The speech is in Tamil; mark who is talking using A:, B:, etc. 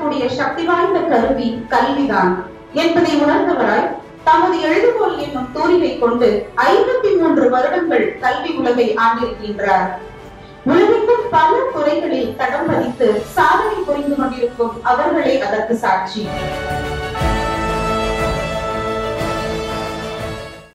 A: மாற்றக்கூடிய சக்தி வாய்ந்த கருவி கல்விதான் என்பதை உணர்ந்தவராய் தமது எழுதுகோல் என்னும் தூரிகை கொண்டு 53 வருடங்கள் கல்வி உலகை ஆண்டிருக்கின்றார். உலகெங்கும் பல துறைகளில் தடம் பதித்து சாதனை புரிந்து கொண்டிருக்கும் அவர்களே அதற்கு சாட்சி.